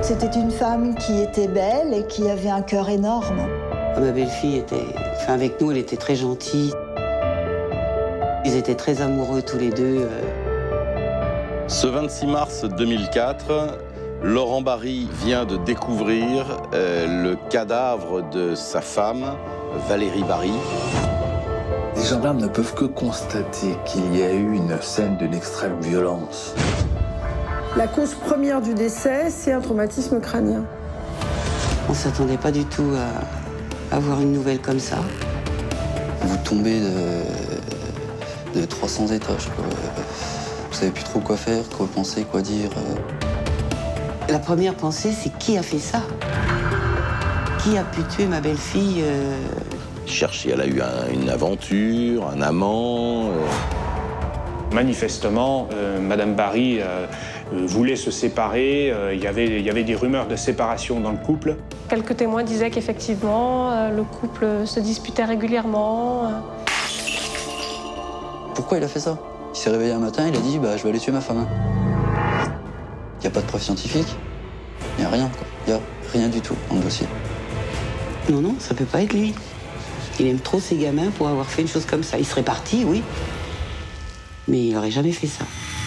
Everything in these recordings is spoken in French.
C'était une femme qui était belle et qui avait un cœur énorme. Ma belle-fille avec nous, elle était très gentille. Ils étaient très amoureux tous les deux. Ce 26 mars 2004, Laurent Barry vient de découvrir le cadavre de sa femme, Valérie Barry. Les gendarmes ne peuvent que constater qu'il y a eu une scène d'une extrême violence. La cause première du décès, c'est un traumatisme crânien. On ne s'attendait pas du tout à avoir une nouvelle comme ça. Vous tombez de 300 étages, quoi. Vous savez plus trop quoi faire, quoi penser, quoi dire. La première pensée, c'est qui a fait ça? Qui a pu tuer ma belle-fille? Chercher, elle a eu une aventure, un amant. Manifestement, Madame Barry voulait se séparer. Il y avait des rumeurs de séparation dans le couple. Quelques témoins disaient qu'effectivement, le couple se disputait régulièrement. Pourquoi il a fait ça? Il s'est réveillé un matin, il a dit bah, je vais aller tuer ma femme. Il n'y a pas de preuve scientifique, il n'y a rien, quoi. Il n'y a rien du tout dans le dossier. Non, non, ça peut pas être lui. Il aime trop ses gamins pour avoir fait une chose comme ça. Il serait parti, oui, mais il n'aurait jamais fait ça.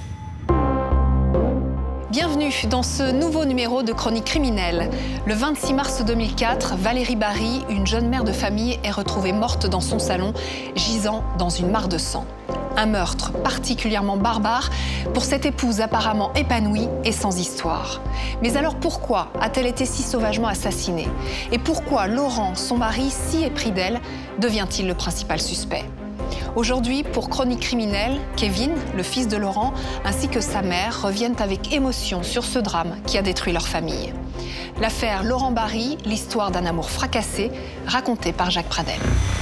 Bienvenue dans ce nouveau numéro de Chronique criminelle. Le 26 mars 2004, Valérie Barry, une jeune mère de famille, est retrouvée morte dans son salon, gisant dans une mare de sang. Un meurtre particulièrement barbare pour cette épouse apparemment épanouie et sans histoire. Mais alors pourquoi a-t-elle été si sauvagement assassinée? Et pourquoi Laurent, son mari, si épris d'elle, devient-il le principal suspect? Aujourd'hui, pour Chronique criminelle, Kevin, le fils de Laurent, ainsi que sa mère reviennent avec émotion sur ce drame qui a détruit leur famille. L'affaire Laurent Barry, l'histoire d'un amour fracassé, racontée par Jacques Pradel.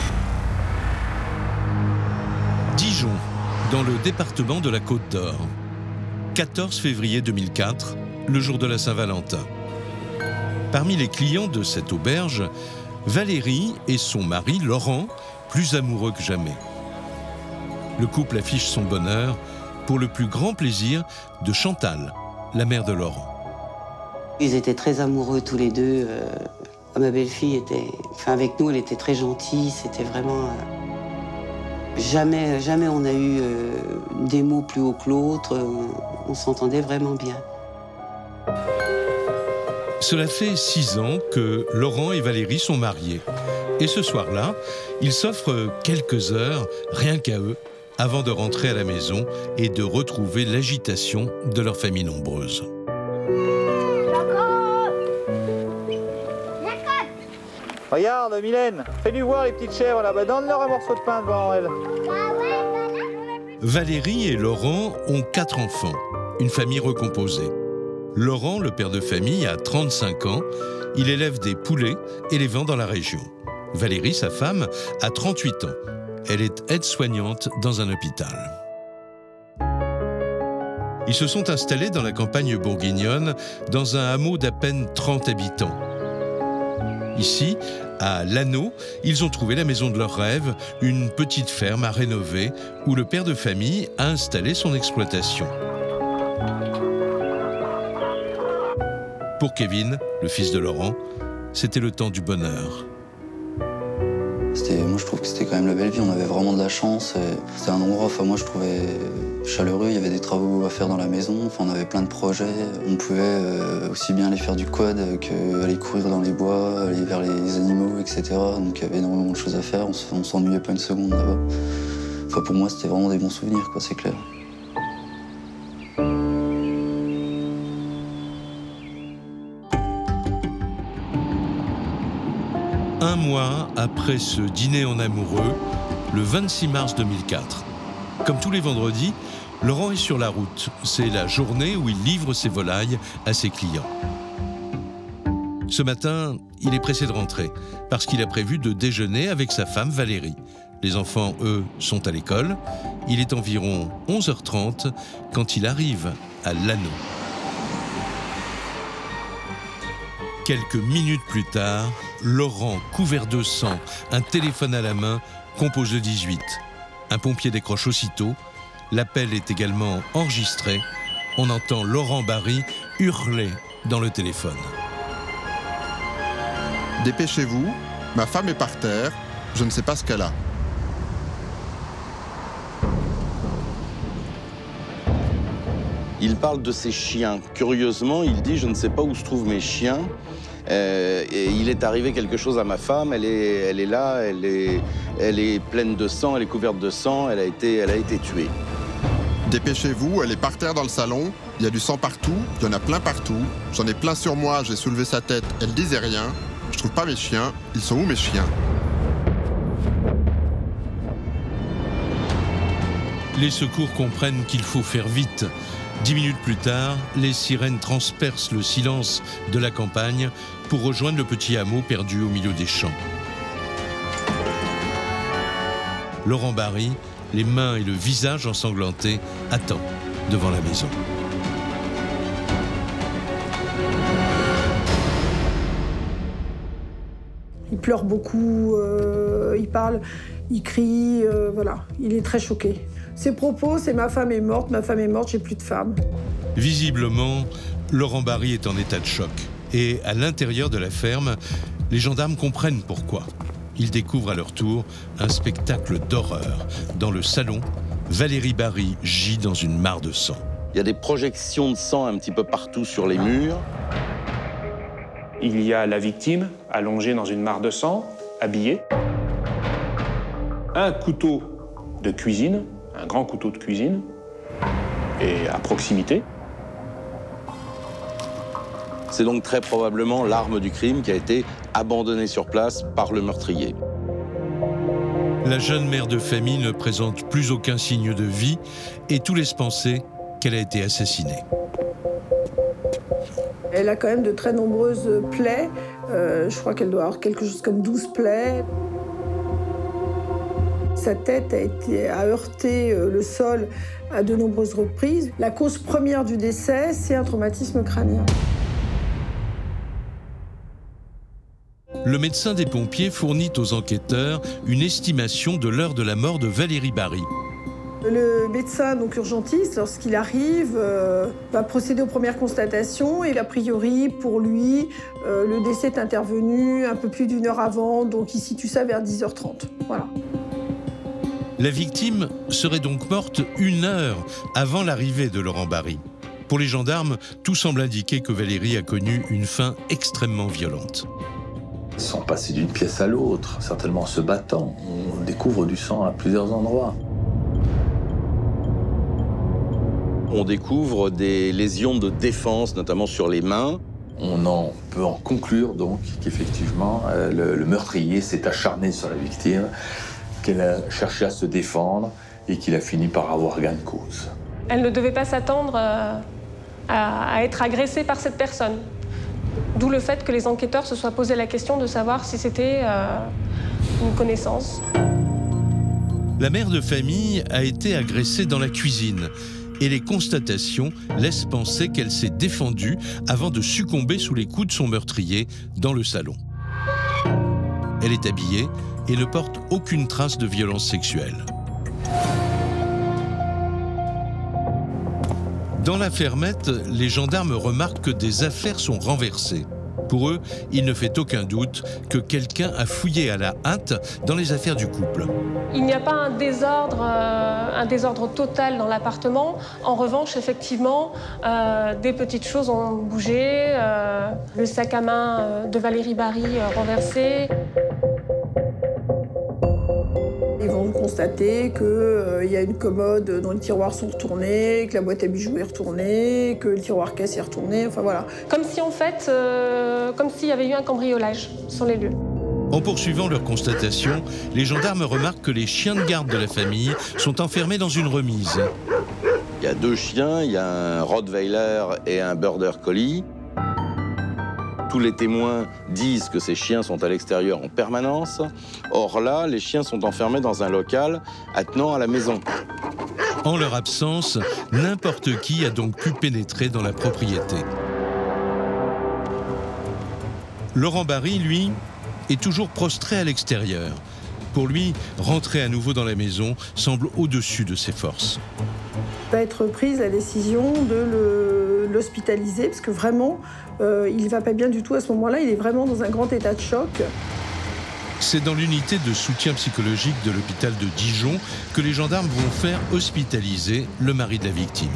Dijon, dans le département de la Côte d'Or. 14 février 2004, le jour de la Saint-Valentin. Parmi les clients de cette auberge, Valérie et son mari, Laurent, plus amoureux que jamais. Le couple affiche son bonheur pour le plus grand plaisir de Chantal, la mère de Laurent. Ils étaient très amoureux tous les deux. Ma belle-fille avec nous, elle était très gentille. C'était vraiment... Jamais on a eu des mots plus hauts que l'autre. On s'entendait vraiment bien. Cela fait 6 ans que Laurent et Valérie sont mariés. Et ce soir-là, ils s'offrent quelques heures, rien qu'à eux, avant de rentrer à la maison et de retrouver l'agitation de leur famille nombreuse. Regarde, Mylène, fais-lui voir les petites chèvres là-bas, donne-leur un morceau de pain devant elle. Valérie et Laurent ont 4 enfants, une famille recomposée. Laurent, le père de famille, a 35 ans, il élève des poulets et les vend dans la région. Valérie, sa femme, a 38 ans. Elle est aide-soignante dans un hôpital. Ils se sont installés dans la campagne bourguignonne, dans un hameau d'à peine 30 habitants. Ici, à Lanneau, ils ont trouvé la maison de leurs rêves, une petite ferme à rénover, où le père de famille a installé son exploitation. Pour Kevin, le fils de Laurent, c'était le temps du bonheur. Moi, je trouve que c'était quand même la belle vie. On avait vraiment de la chance. C'était un endroit, moi, je trouvais chaleureux. Il y avait des travaux à faire dans la maison. On avait plein de projets. On pouvait aussi bien aller faire du quad qu'aller courir dans les bois, aller vers les animaux, etc. Donc, il y avait énormément de choses à faire. On s'ennuyait pas une seconde là-bas. Enfin, pour moi, c'était vraiment des bons souvenirs, quoi, c'est clair. Un mois après ce dîner en amoureux, le 26 mars 2004. Comme tous les vendredis, Laurent est sur la route. C'est la journée où il livre ses volailles à ses clients. Ce matin, il est pressé de rentrer parce qu'il a prévu de déjeuner avec sa femme Valérie. Les enfants, eux, sont à l'école. Il est environ 11h30 quand il arrive à Lanneau. Quelques minutes plus tard, Laurent, couvert de sang, un téléphone à la main, compose le 18. Un pompier décroche aussitôt. L'appel est également enregistré. On entend Laurent Barry hurler dans le téléphone. Dépêchez-vous, ma femme est par terre, je ne sais pas ce qu'elle a. Il parle de ses chiens. Curieusement, il dit « Je ne sais pas où se trouvent mes chiens. Et il est arrivé quelque chose à ma femme. Elle est là, elle est pleine de sang, elle est couverte de sang, elle a été tuée. » Dépêchez-vous, elle est par terre dans le salon. Il y a du sang partout, il y en a plein partout. J'en ai plein sur moi, j'ai soulevé sa tête, elle disait rien. Je trouve pas mes chiens. Ils sont où mes chiens? Les secours comprennent qu'il faut faire vite. 10 minutes plus tard, les sirènes transpercent le silence de la campagne pour rejoindre le petit hameau perdu au milieu des champs. Laurent Barry, les mains et le visage ensanglantés, attend devant la maison. Il pleure beaucoup, il parle, il crie, voilà, il est très choqué. Ses propos, c'est « ma femme est morte, j'ai plus de femme ». Visiblement, Laurent Barry est en état de choc. Et à l'intérieur de la ferme, les gendarmes comprennent pourquoi. Ils découvrent à leur tour un spectacle d'horreur. Dans le salon, Valérie Barry gît dans une mare de sang. Il y a des projections de sang un petit peu partout sur les murs. Il y a la victime allongée dans une mare de sang, habillée. Un couteau de cuisine, un grand couteau de cuisine, et à proximité. C'est donc très probablement l'arme du crime qui a été abandonnée sur place par le meurtrier. La jeune mère de famille ne présente plus aucun signe de vie et tout laisse penser qu'elle a été assassinée. Elle a quand même de très nombreuses plaies. Je crois qu'elle doit avoir quelque chose comme 12 plaies. Sa tête a heurté le sol à de nombreuses reprises. La cause première du décès, c'est un traumatisme crânien. Le médecin des pompiers fournit aux enquêteurs une estimation de l'heure de la mort de Valérie Barry. Le médecin, donc urgentiste, lorsqu'il arrive, va procéder aux premières constatations et a priori, pour lui, le décès est intervenu un peu plus d'1 heure avant, donc il situe ça vers 10h30. Voilà. La victime serait donc morte 1 heure avant l'arrivée de Laurent Barry. Pour les gendarmes, tout semble indiquer que Valérie a connu une fin extrêmement violente. Ils sont passés d'une pièce à l'autre, certainement en se battant. On découvre du sang à plusieurs endroits. On découvre des lésions de défense, notamment sur les mains. On peut en conclure donc qu'effectivement, le meurtrier s'est acharné sur la victime, qu'elle a cherché à se défendre et qu'il a fini par avoir gain de cause. Elle ne devait pas s'attendre à être agressée par cette personne. D'où le fait que les enquêteurs se soient posé la question de savoir si c'était une connaissance. La mère de famille a été agressée dans la cuisine et les constatations laissent penser qu'elle s'est défendue avant de succomber sous les coups de son meurtrier dans le salon. Elle est habillée et ne porte aucune trace de violence sexuelle. Dans la fermette, les gendarmes remarquent que des affaires sont renversées. Pour eux, il ne fait aucun doute que quelqu'un a fouillé à la hâte dans les affaires du couple. Il n'y a pas un désordre total dans l'appartement. En revanche, effectivement, des petites choses ont bougé. Le sac à main de Valérie Barry renversé. Ils vont constater qu'il y a une commode dont les tiroirs sont retournés, que la boîte à bijoux est retournée, que le tiroir caisse est retourné, enfin voilà. Comme si en fait, comme s'il y avait eu un cambriolage sur les lieux. En poursuivant leur constatation, les gendarmes remarquent que les chiens de garde de la famille sont enfermés dans une remise. Il y a 2 chiens, il y a un Rottweiler et un Border Collie. Tous les témoins disent que ces chiens sont à l'extérieur en permanence. Or là, les chiens sont enfermés dans un local attenant à la maison. En leur absence, n'importe qui a donc pu pénétrer dans la propriété. Laurent Barry, lui, est toujours prostré à l'extérieur. Pour lui, rentrer à nouveau dans la maison semble au-dessus de ses forces. Va être prise la décision de l'hospitaliser, parce que vraiment, il ne va pas bien du tout à ce moment-là, il est vraiment dans un grand état de choc. C'est dans l'unité de soutien psychologique de l'hôpital de Dijon que les gendarmes vont faire hospitaliser le mari de la victime.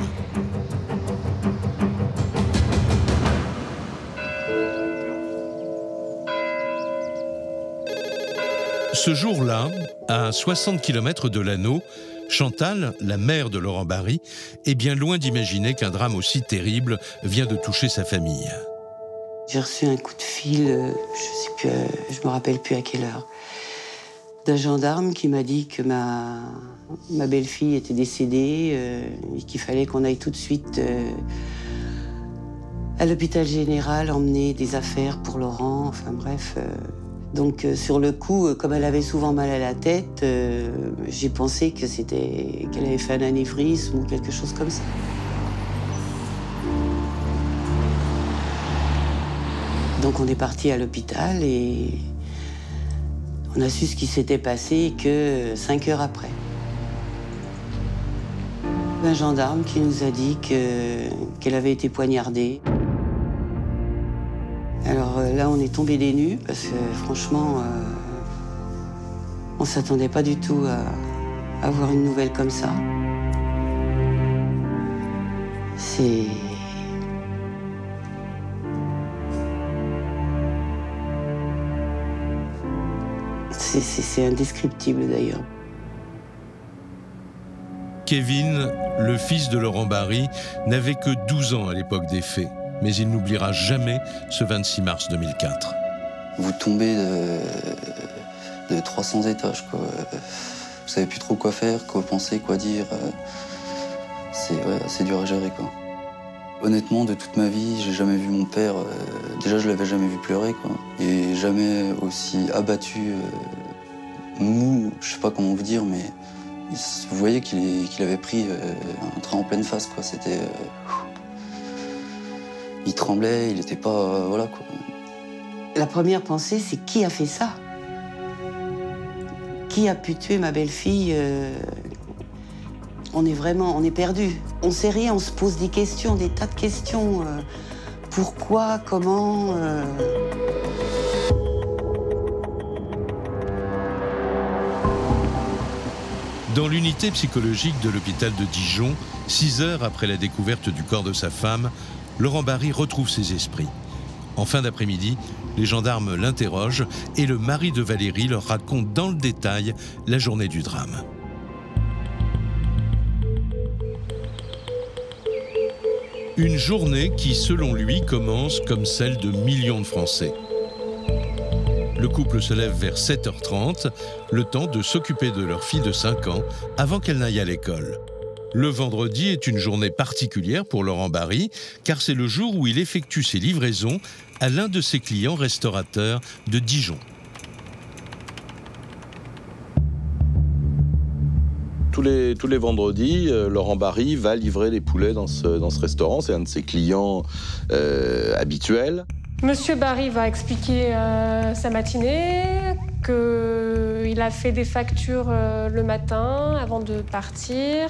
Ce jour-là, à 60 km de Lanneau, Chantal, la mère de Laurent Barry, est bien loin d'imaginer qu'un drame aussi terrible vient de toucher sa famille. J'ai reçu un coup de fil, je me rappelle plus à quelle heure, d'un gendarme qui m'a dit que ma belle-fille était décédée et qu'il fallait qu'on aille tout de suite à l'hôpital général emmener des affaires pour Laurent, enfin bref. Donc sur le coup, comme elle avait souvent mal à la tête, j'ai pensé que qu'elle avait fait un anévrisme ou quelque chose comme ça. Donc on est parti à l'hôpital et on a su ce qui s'était passé que 5 heures après. Un gendarme qui nous a dit qu'elle avait été poignardée. Alors là, on est tombé des nues parce que franchement, on ne s'attendait pas du tout à avoir une nouvelle comme ça. C'est indescriptible d'ailleurs. Kevin, le fils de Laurent Barry, n'avait que 12 ans à l'époque des faits, mais il n'oubliera jamais ce 26 mars 2004. Vous tombez de 300 étages, quoi. Vous savez plus trop quoi faire, quoi penser, quoi dire. C'est dur à gérer, quoi. Honnêtement, de toute ma vie, j'ai jamais vu mon père. Déjà, je l'avais jamais vu pleurer, quoi. Et jamais aussi abattu, mou, je sais pas comment vous dire, mais vous voyez qu'il avait pris un train en pleine face, quoi. C'était. Il tremblait, il était pas. Voilà, quoi. La première pensée, c'est qui a fait ça? Qui a pu tuer ma belle-fille? On est perdu. On sait rien, on se pose des questions, des tas de questions. Pourquoi, comment Dans l'unité psychologique de l'hôpital de Dijon, 6 heures après la découverte du corps de sa femme, Laurent Barry retrouve ses esprits. En fin d'après-midi, les gendarmes l'interrogent et le mari de Valérie leur raconte dans le détail la journée du drame. Une journée qui, selon lui, commence comme celle de millions de Français. Le couple se lève vers 7h30, le temps de s'occuper de leur fille de 5 ans avant qu'elle n'aille à l'école. Le vendredi est une journée particulière pour Laurent Barry, car c'est le jour où il effectue ses livraisons à l'un de ses clients restaurateurs de Dijon. Tous les vendredis, Laurent Barry va livrer des poulets dans ce restaurant. C'est un de ses clients habituels. Monsieur Barry va expliquer sa matinée, qu'il a fait des factures le matin avant de partir.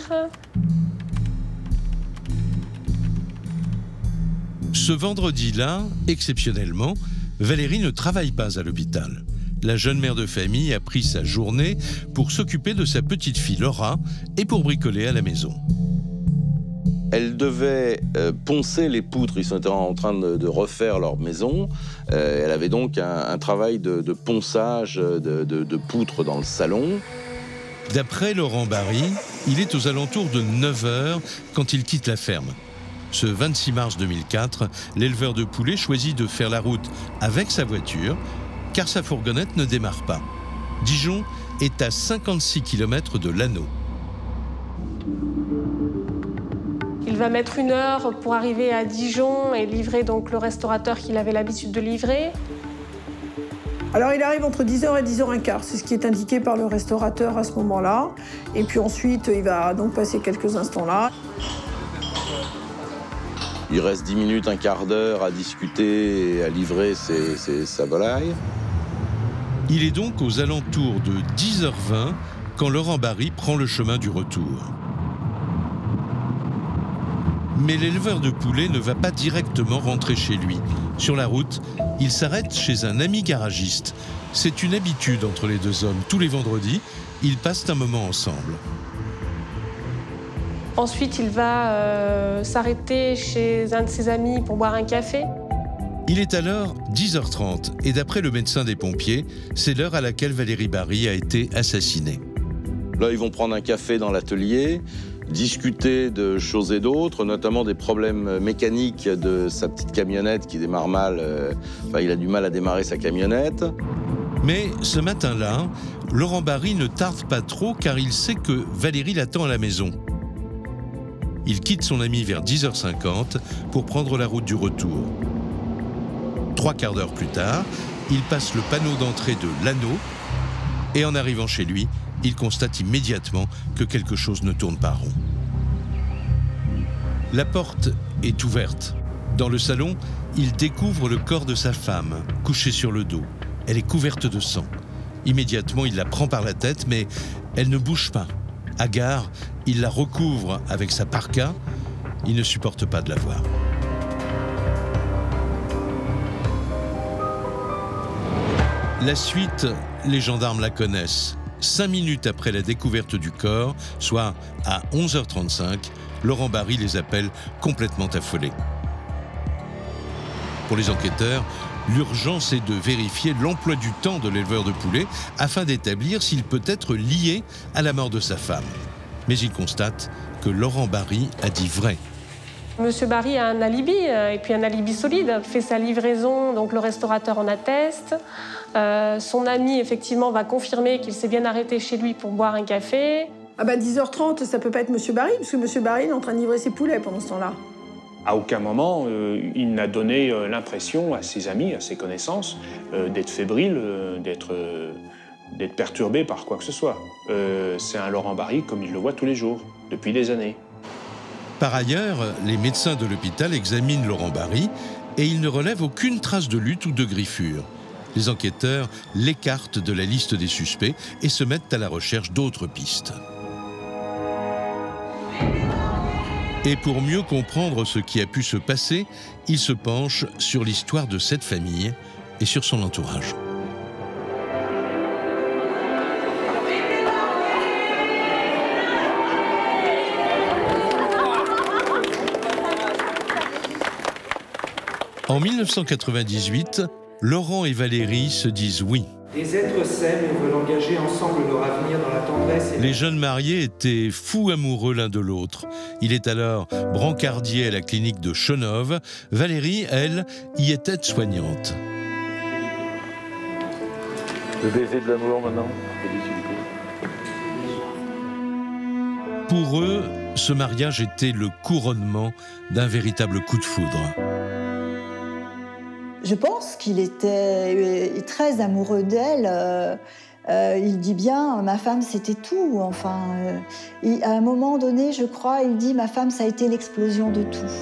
Ce vendredi-là, exceptionnellement, Valérie ne travaille pas à l'hôpital. La jeune mère de famille a pris sa journée pour s'occuper de sa petite fille Laura et pour bricoler à la maison. Elle devait poncer les poutres. Ils étaient en train de refaire leur maison. Elle avait donc un travail de ponçage de poutres dans le salon. D'après Laurent Barry, il est aux alentours de 9h quand il quitte la ferme. Ce 26 mars 2004, l'éleveur de poulets choisit de faire la route avec sa voiture, car sa fourgonnette ne démarre pas. Dijon est à 56 km de Lanneau. Il va mettre 1 heure pour arriver à Dijon et livrer donc le restaurateur qu'il avait l'habitude de livrer. Alors il arrive entre 10h et 10h15, c'est ce qui est indiqué par le restaurateur à ce moment-là. Et puis ensuite, il va donc passer quelques instants là. Il reste 10 minutes, un quart d'heure à discuter et à livrer sa volaille. Il est donc aux alentours de 10h20 quand Laurent Barry prend le chemin du retour. Mais l'éleveur de poulets ne va pas directement rentrer chez lui. Sur la route, il s'arrête chez un ami garagiste. C'est une habitude entre les deux hommes. Tous les vendredis, ils passent un moment ensemble. Ensuite, il va s'arrêter chez un de ses amis pour boire un café. Il est alors 10h30 et d'après le médecin des pompiers, c'est l'heure à laquelle Valérie Bary a été assassinée. Là, ils vont prendre un café dans l'atelier, discuter de choses et d'autres, notamment des problèmes mécaniques de sa petite camionnette qui démarre mal. Il a du mal à démarrer sa camionnette. Mais ce matin-là, Laurent Bary ne tarde pas trop car il sait que Valérie l'attend à la maison. Il quitte son ami vers 10h50 pour prendre la route du retour. 3 quarts d'heure plus tard, il passe le panneau d'entrée de l'anneau et en arrivant chez lui, il constate immédiatement que quelque chose ne tourne pas rond. La porte est ouverte. Dans le salon, il découvre le corps de sa femme, couchée sur le dos. Elle est couverte de sang. Immédiatement, il la prend par la tête, mais elle ne bouge pas. Hagard, il la recouvre avec sa parka. Il ne supporte pas de la voir. La suite, les gendarmes la connaissent. 5 minutes après la découverte du corps, soit à 11h35, Laurent Bary les appelle complètement affolés. Pour les enquêteurs, l'urgence est de vérifier l'emploi du temps de l'éleveur de poulets afin d'établir s'il peut être lié à la mort de sa femme. Mais ils constatent que Laurent Bary a dit vrai. Monsieur Bary a un alibi, et puis un alibi solide. Il fait sa livraison, donc le restaurateur en atteste. Son ami, effectivement, va confirmer qu'il s'est bien arrêté chez lui pour boire un café. 10h30, ça peut pas être Monsieur Bary, parce que Monsieur Bary est en train de livrer ses poulets pendant ce temps-là. À aucun moment, il n'a donné l'impression à ses amis, à ses connaissances, d'être fébrile, d'être perturbé par quoi que ce soit. C'est un Laurent Bary comme il le voit tous les jours, depuis des années. Par ailleurs, les médecins de l'hôpital examinent Laurent Bary et ils ne relèvent aucune trace de lutte ou de griffure. Les enquêteurs l'écartent de la liste des suspects et se mettent à la recherche d'autres pistes. Et pour mieux comprendre ce qui a pu se passer, ils se penchent sur l'histoire de cette famille et sur son entourage. En 1998, Laurent et Valérie se disent oui. Des êtres s'aiment et veulent engager ensemble leur avenir dans la tendresse. Les jeunes mariés étaient fous amoureux l'un de l'autre. Il est alors brancardier à la clinique de Chenov. Valérie, elle, y est aide-soignante. Le baiser de l'amour maintenant. Pour eux, ce mariage était le couronnement d'un véritable coup de foudre. Je pense qu'il était très amoureux d'elle. Il dit bien, ma femme, c'était tout. Enfin, à un moment donné, je crois, il dit, ma femme, ça a été l'explosion de tout.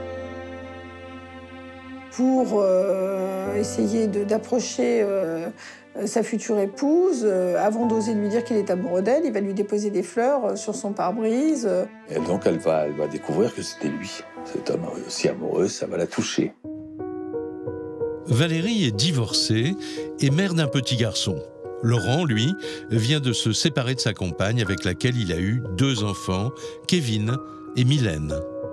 Pour essayer d'approcher sa future épouse, avant d'oser lui dire qu'il est amoureux d'elle, il va lui déposer des fleurs sur son pare-brise. Et donc, elle va découvrir que c'était lui. Cet homme aussi amoureux, ça va la toucher. Valérie est divorcée et mère d'un petit garçon. Laurent, lui, vient de se séparer de sa compagne avec laquelle il a eu 2 enfants, Kevin et Mylène.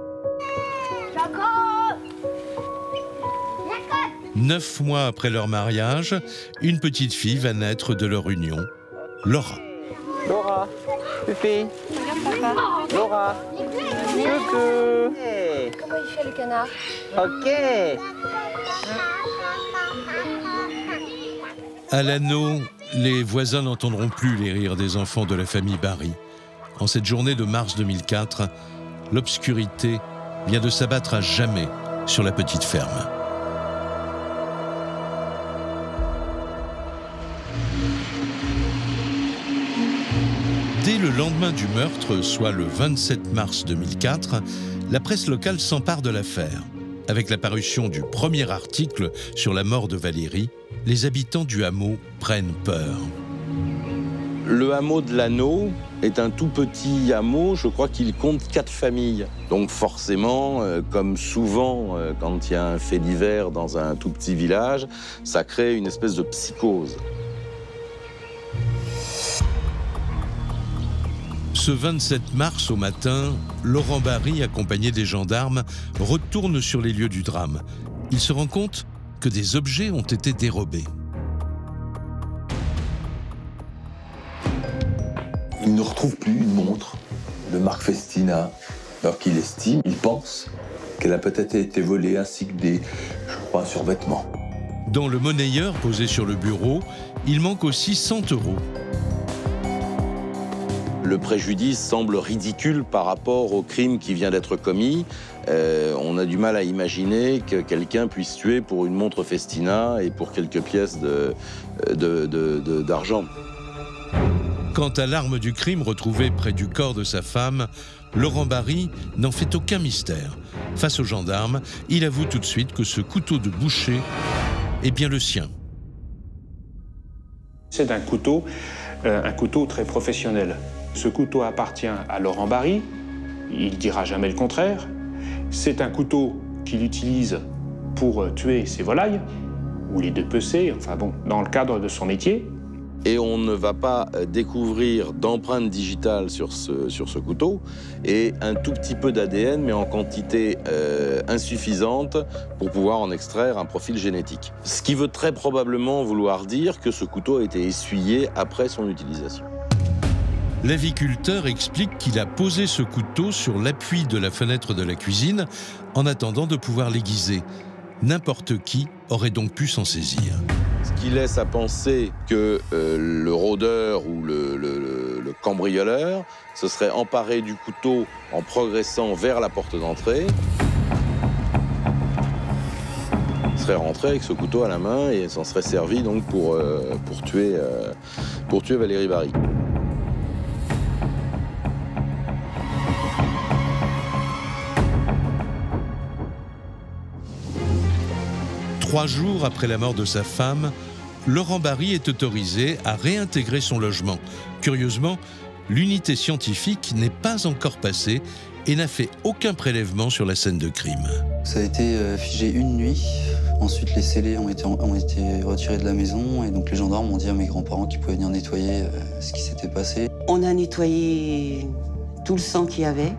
9 mois après leur mariage, une petite fille va naître de leur union, Laura. Laura, Pépé. Regarde papa. Laura. Coucou. Comment il fait le canard? Ok. À l'anneau, les voisins n'entendront plus les rires des enfants de la famille Bary. En cette journée de mars 2004, l'obscurité vient de s'abattre à jamais sur la petite ferme. Dès le lendemain du meurtre, soit le 27 mars 2004, la presse locale s'empare de l'affaire. Avec la parution du premier article sur la mort de Valérie, les habitants du hameau prennent peur. Le hameau de l'Anneau est un tout petit hameau, je crois qu'il compte 4 familles. Donc forcément, comme souvent quand il y a un fait divers dans un tout petit village, ça crée une espèce de psychose. Ce 27 mars au matin, Laurent Barry, accompagné des gendarmes, retourne sur les lieux du drame. Il se rend compte que des objets ont été dérobés. Il ne retrouve plus une montre de marque Festina, alors qu'il estime, il pense qu'elle a peut-être été volée, ainsi que je crois, un survêtement. Dans le monnayeur posé sur le bureau, il manque aussi 100 €. Le préjudice semble ridicule par rapport au crime qui vient d'être commis. On a du mal à imaginer que quelqu'un puisse tuer pour une montre Festina et pour quelques pièces d'argent. Quant à l'arme du crime retrouvée près du corps de sa femme, Laurent Barry n'en fait aucun mystère. Face aux gendarmes, il avoue tout de suite que ce couteau de boucher est bien le sien. C'est un couteau très professionnel. Ce couteau appartient à Laurent Barry, il ne dira jamais le contraire. C'est un couteau qu'il utilise pour tuer ses volailles, ou les dépecer, enfin bon, dans le cadre de son métier. Et on ne va pas découvrir d'empreintes digitales sur ce couteau et un tout petit peu d'ADN, mais en quantité insuffisante pour pouvoir en extraire un profil génétique. Ce qui veut très probablement vouloir dire que ce couteau a été essuyé après son utilisation. L'aviculteur explique qu'il a posé ce couteau sur l'appui de la fenêtre de la cuisine en attendant de pouvoir l'aiguiser. N'importe qui aurait donc pu s'en saisir. Ce qui laisse à penser que le rôdeur ou le cambrioleur se serait emparé du couteau en progressant vers la porte d'entrée. Il serait rentré avec ce couteau à la main et s'en serait servi donc pour tuer Valérie Barry. Trois jours après la mort de sa femme, Laurent Barry est autorisé à réintégrer son logement. Curieusement, l'unité scientifique n'est pas encore passée et n'a fait aucun prélèvement sur la scène de crime. Ça a été figé une nuit. Ensuite, les scellés ont été retirés de la maison et donc les gendarmes ont dit à mes grands-parents qu'ils pouvaient venir nettoyer ce qui s'était passé. On a nettoyé tout le sang qu'il y avait,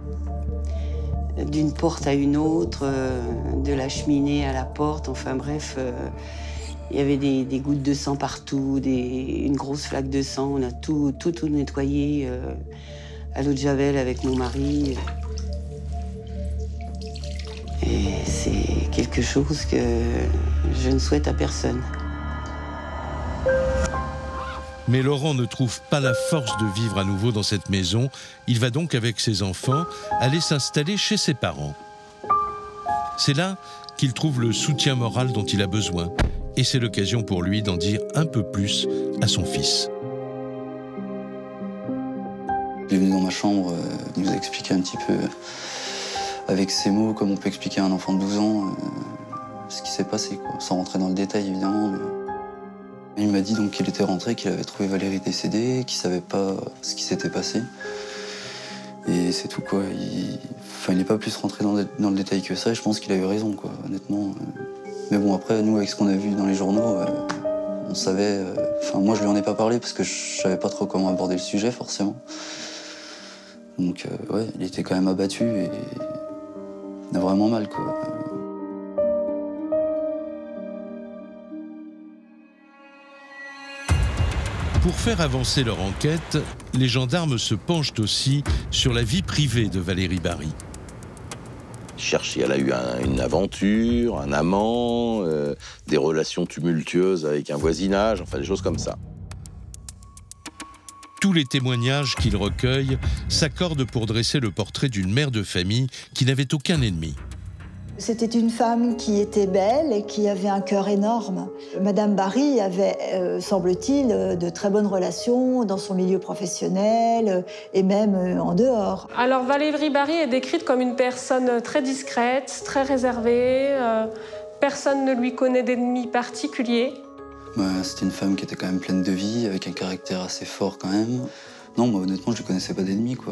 d'une porte à une autre, de la cheminée à la porte, enfin bref, il y avait des gouttes de sang partout, une grosse flaque de sang, on a tout nettoyé à l'eau de javel avec mon mari. Et c'est quelque chose que je ne souhaite à personne. Mais Laurent ne trouve pas la force de vivre à nouveau dans cette maison. Il va donc avec ses enfants aller s'installer chez ses parents. C'est là qu'il trouve le soutien moral dont il a besoin. Et c'est l'occasion pour lui d'en dire un peu plus à son fils. Il est venu dans ma chambre, il nous a expliqué un petit peu, avec ses mots, comme on peut expliquer à un enfant de 12 ans, ce qui s'est passé, quoi. Sans rentrer dans le détail, évidemment. Mais... Il m'a dit donc qu'il était rentré, qu'il avait trouvé Valérie décédée, qu'il savait pas ce qui s'était passé. Et c'est tout, quoi. Il n'est pas plus rentré dans le détail que ça, et je pense qu'il a eu raison, quoi, honnêtement. Mais bon, après, nous, avec ce qu'on a vu dans les journaux, on savait... Enfin, moi, je lui en ai pas parlé parce que je savais pas trop comment aborder le sujet, forcément. Donc, ouais, il était quand même abattu et il a vraiment mal, quoi. Pour faire avancer leur enquête, les gendarmes se penchent aussi sur la vie privée de Valérie Barry. Cherche si elle a eu une aventure, un amant, des relations tumultueuses avec un voisinage, enfin des choses comme ça. Tous les témoignages qu'il recueille s'accordent pour dresser le portrait d'une mère de famille qui n'avait aucun ennemi. C'était une femme qui était belle et qui avait un cœur énorme. Madame Barry avait, semble-t-il, de très bonnes relations dans son milieu professionnel et même en dehors. Alors Valérie Barry est décrite comme une personne très discrète, très réservée. Personne ne lui connaît d'ennemis particuliers. C'était une femme qui était quand même pleine de vie, avec un caractère assez fort quand même. Non, moi honnêtement, je ne connaissais pas d'ennemis, quoi.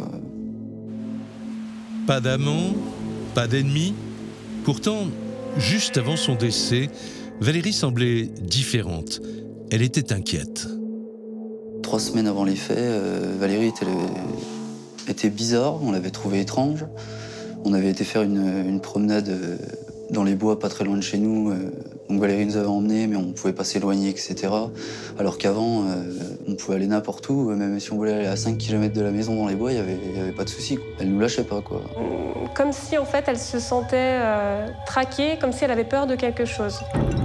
Pas d'amant, pas d'ennemi. Pourtant, juste avant son décès, Valérie semblait différente. Elle était inquiète. 3 semaines avant les faits, Valérie était bizarre, on l'avait trouvée étrange. On avait été faire une promenade dans les bois, pas très loin de chez nous. Donc Valérie nous avait emmenés, mais on ne pouvait pas s'éloigner, etc. Alors qu'avant, on pouvait aller n'importe où, même si on voulait aller à 5 km de la maison dans les bois, il n'y avait pas de souci. Elle ne nous lâchait pas, quoi. Comme si, en fait, elle se sentait traquée, comme si elle avait peur de quelque chose.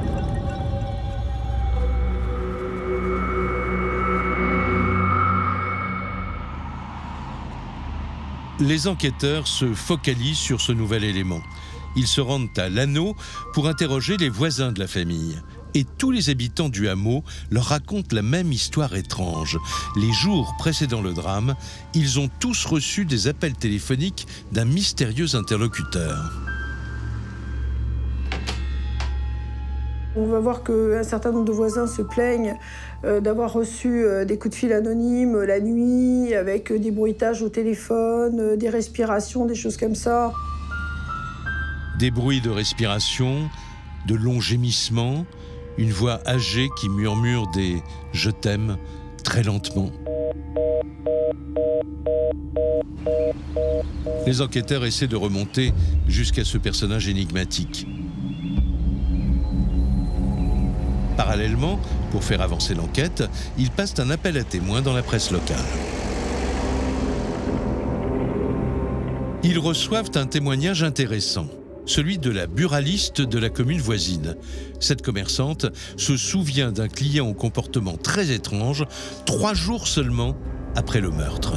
Les enquêteurs se focalisent sur ce nouvel élément. Ils se rendent à Lanneau pour interroger les voisins de la famille. Et tous les habitants du hameau leur racontent la même histoire étrange. Les jours précédant le drame, ils ont tous reçu des appels téléphoniques d'un mystérieux interlocuteur. On va voir qu'un certain nombre de voisins se plaignent d'avoir reçu des coups de fil anonymes la nuit, avec des bruitages au téléphone, des respirations, des choses comme ça. Des bruits de respiration, de longs gémissements, une voix âgée qui murmure des « je t'aime » très lentement. Les enquêteurs essaient de remonter jusqu'à ce personnage énigmatique. Parallèlement, pour faire avancer l'enquête, ils passent un appel à témoins dans la presse locale. Ils reçoivent un témoignage intéressant, celui de la buraliste de la commune voisine. Cette commerçante se souvient d'un client au comportement très étrange, 3 jours seulement après le meurtre.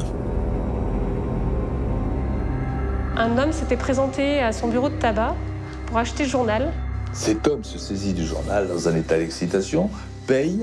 Un homme s'était présenté à son bureau de tabac pour acheter le journal. Cet homme se saisit du journal dans un état d'excitation, paye,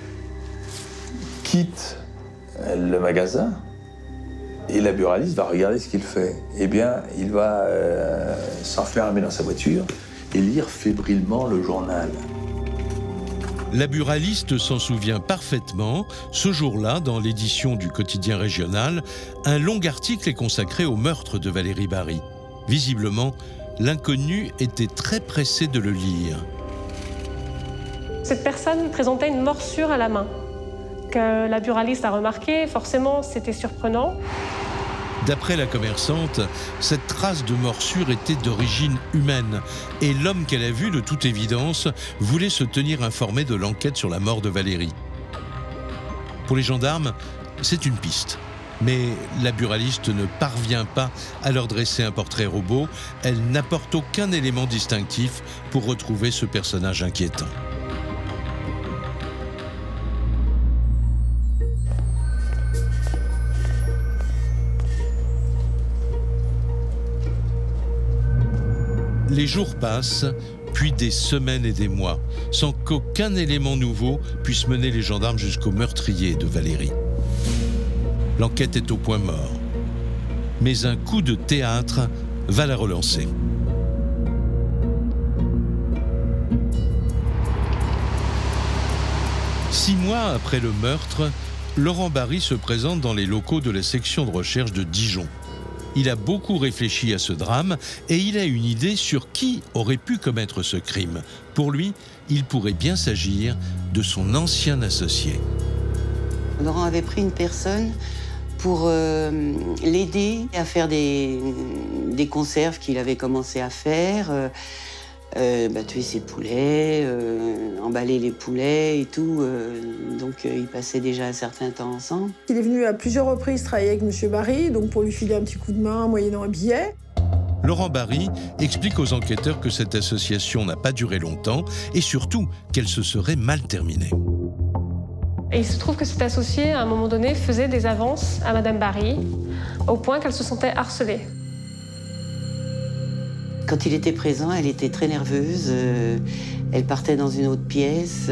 quitte le magasin et la buraliste va regarder ce qu'il fait. Eh bien, il va s'enfermer dans sa voiture et lire fébrilement le journal. La buraliste s'en souvient parfaitement. Ce jour-là, dans l'édition du quotidien régional, un long article est consacré au meurtre de Valérie Bary. Visiblement, l'inconnu était très pressé de le lire. Cette personne présentait une morsure à la main, que la buraliste a remarqué. Forcément, c'était surprenant. D'après la commerçante, cette trace de morsure était d'origine humaine et l'homme qu'elle a vu, de toute évidence, voulait se tenir informé de l'enquête sur la mort de Valérie. Pour les gendarmes, c'est une piste. Mais la buraliste ne parvient pas à leur dresser un portrait robot. Elle n'apporte aucun élément distinctif pour retrouver ce personnage inquiétant. Les jours passent, puis des semaines et des mois, sans qu'aucun élément nouveau puisse mener les gendarmes jusqu'au meurtrier de Valérie. L'enquête est au point mort. Mais un coup de théâtre va la relancer. Six mois après le meurtre, Laurent Bary se présente dans les locaux de la section de recherche de Dijon. Il a beaucoup réfléchi à ce drame et il a une idée sur qui aurait pu commettre ce crime. Pour lui, il pourrait bien s'agir de son ancien associé. Laurent avait pris une personne pour l'aider à faire des conserves qu'il avait commencé à faire, tuer ses poulets, emballer les poulets et tout. Donc ils passaient déjà un certain temps ensemble. Il est venu à plusieurs reprises travailler avec M. Bary, donc pour lui filer un petit coup de main moyennant un billet. Laurent Bary explique aux enquêteurs que cette association n'a pas duré longtemps et surtout qu'elle se serait mal terminée. Et il se trouve que cet associé, à un moment donné, faisait des avances à Madame Bary, au point qu'elle se sentait harcelée. Quand il était présent, elle était très nerveuse. Elle partait dans une autre pièce.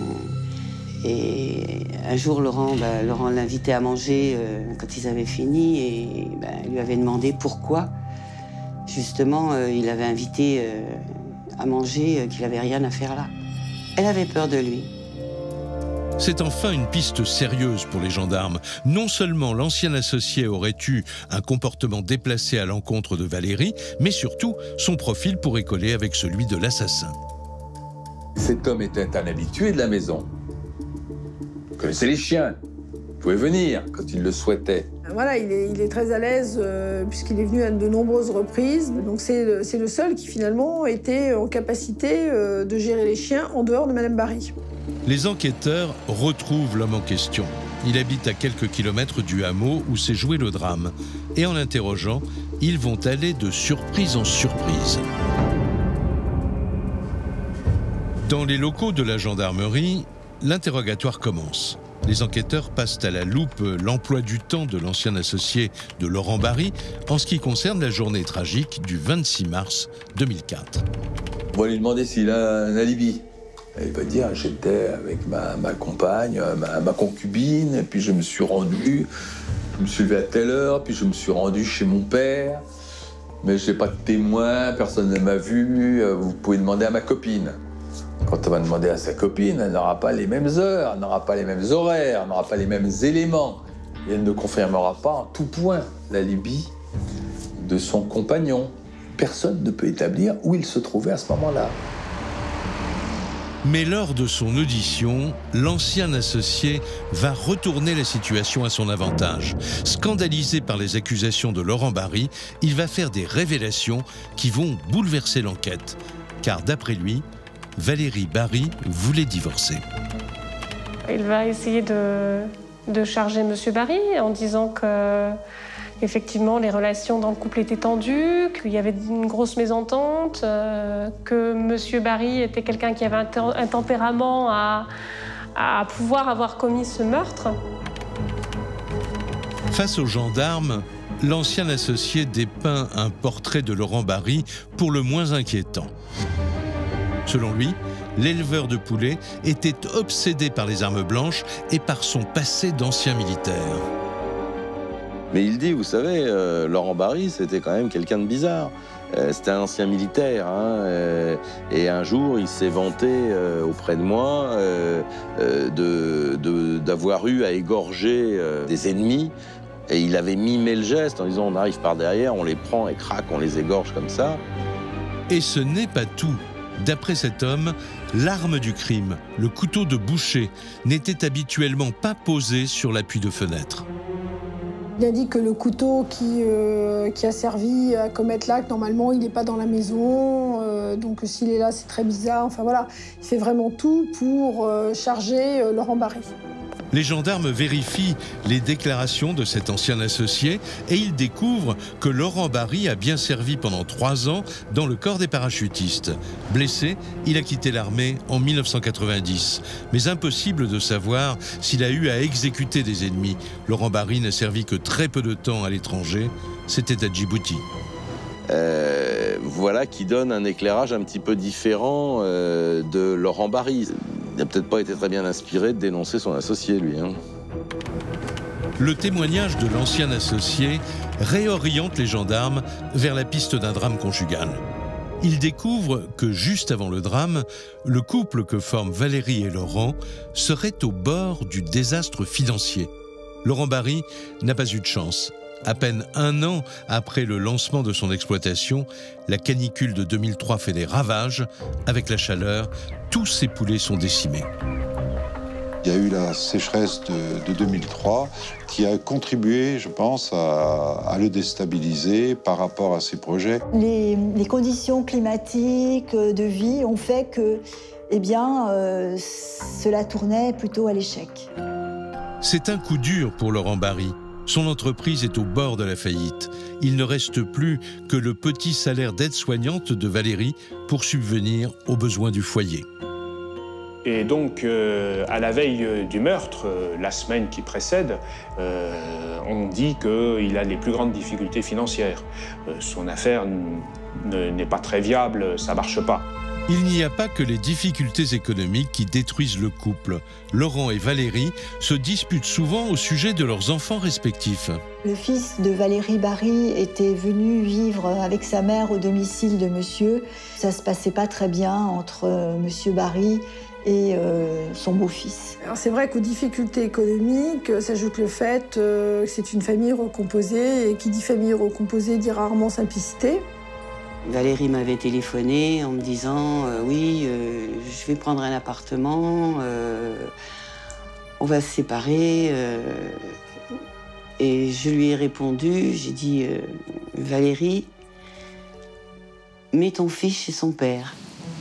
Et un jour, Laurent l'invitait à manger quand ils avaient fini. Et elle lui avait demandé pourquoi. Justement, il l'avait invité à manger, qu'il n'avait rien à faire là. Elle avait peur de lui. C'est enfin une piste sérieuse pour les gendarmes. Non seulement l'ancien associé aurait eu un comportement déplacé à l'encontre de Valérie, mais surtout son profil pourrait coller avec celui de l'assassin. Cet homme était un habitué de la maison. Il connaissait les chiens. Il pouvait venir quand il le souhaitait. Voilà, il est très à l'aise puisqu'il est venu à de nombreuses reprises. Donc c'est le seul qui finalement était en capacité de gérer les chiens en dehors de Madame Barry. Les enquêteurs retrouvent l'homme en question. Il habite à quelques kilomètres du hameau où s'est joué le drame. Et en l'interrogeant, ils vont aller de surprise en surprise. Dans les locaux de la gendarmerie, l'interrogatoire commence. Les enquêteurs passent à la loupe l'emploi du temps de l'ancien associé de Laurent Barry en ce qui concerne la journée tragique du 26 mars 2004. On va lui demander s'il a un alibi. Il va dire, j'étais avec ma compagne, ma concubine, et puis je me suis levé à telle heure, puis je me suis rendu chez mon père, mais je n'ai pas de témoin, personne ne m'a vu, vous pouvez demander à ma copine. Quand on va demander à sa copine, elle n'aura pas les mêmes heures, elle n'aura pas les mêmes horaires, elle n'aura pas les mêmes éléments, et elle ne confirmera pas en tout point l'alibi de son compagnon. Personne ne peut établir où il se trouvait à ce moment-là. Mais lors de son audition, l'ancien associé va retourner la situation à son avantage. Scandalisé par les accusations de Laurent Barry, il va faire des révélations qui vont bouleverser l'enquête. Car d'après lui, Valérie Barry voulait divorcer. Il va essayer de charger M. Barry en disant que effectivement, les relations dans le couple étaient tendues, qu'il y avait une grosse mésentente, que M. Barry était quelqu'un qui avait un tempérament à pouvoir avoir commis ce meurtre. Face aux gendarmes, l'ancien associé dépeint un portrait de Laurent Barry pour le moins inquiétant. Selon lui, l'éleveur de poulets était obsédé par les armes blanches et par son passé d'ancien militaire. Mais il dit, vous savez, Laurent Barry, c'était quand même quelqu'un de bizarre. C'était un ancien militaire, hein, et un jour, il s'est vanté auprès de moi d'avoir eu à égorger des ennemis. Et il avait mimé le geste en disant, on arrive par derrière, on les prend et crac, on les égorge comme ça. Et ce n'est pas tout. D'après cet homme, l'arme du crime, le couteau de boucher, n'était habituellement pas posé sur l'appui de fenêtre. Il a dit que le couteau qui a servi à commettre l'acte, normalement, il n'est pas dans la maison. Donc s'il est là, c'est très bizarre. Enfin voilà, il fait vraiment tout pour charger Laurent Barry. Les gendarmes vérifient les déclarations de cet ancien associé et ils découvrent que Laurent Barry a bien servi pendant 3 ans dans le corps des parachutistes. Blessé, il a quitté l'armée en 1990. Mais impossible de savoir s'il a eu à exécuter des ennemis. Laurent Barry n'a servi que très peu de temps à l'étranger. C'était à Djibouti. Voilà qui donne un éclairage un petit peu différent de Laurent Barry. Il n'a peut-être pas été très bien inspiré de dénoncer son associé, lui. Hein. Le témoignage de l'ancien associé réoriente les gendarmes vers la piste d'un drame conjugal. Ils découvrent que juste avant le drame, le couple que forment Valérie et Laurent serait au bord du désastre financier. Laurent Barry n'a pas eu de chance. À peine 1 an après le lancement de son exploitation, la canicule de 2003 fait des ravages. Avec la chaleur, tous ses poulets sont décimés. Il y a eu la sécheresse de 2003 qui a contribué, je pense, à le déstabiliser par rapport à ses projets. Les conditions climatiques de vie ont fait que, cela tournait plutôt à l'échec. C'est un coup dur pour Laurent Barry. Son entreprise est au bord de la faillite. Il ne reste plus que le petit salaire d'aide-soignante de Valérie pour subvenir aux besoins du foyer. Et donc, à la veille du meurtre, la semaine qui précède, on dit qu'il a les plus grandes difficultés financières. Son affaire n'est pas très viable, ça ne marche pas. Il n'y a pas que les difficultés économiques qui détruisent le couple. Laurent et Valérie se disputent souvent au sujet de leurs enfants respectifs. Le fils de Valérie Barry était venu vivre avec sa mère au domicile de monsieur. Ça se passait pas très bien entre monsieur Barry et son beau-fils. Alors c'est vrai qu'aux difficultés économiques s'ajoute le fait que c'est une famille recomposée, et qui dit famille recomposée dit rarement simplicité. Valérie m'avait téléphoné en me disant oui, je vais prendre un appartement, on va se séparer. Et je lui ai répondu, j'ai dit Valérie, mets ton fils chez son père.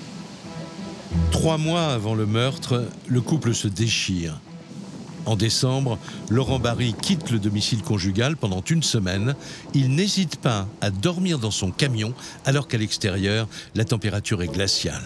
3 mois avant le meurtre, le couple se déchire. En décembre, Laurent Barry quitte le domicile conjugal pendant 1 semaine. Il n'hésite pas à dormir dans son camion alors qu'à l'extérieur, la température est glaciale.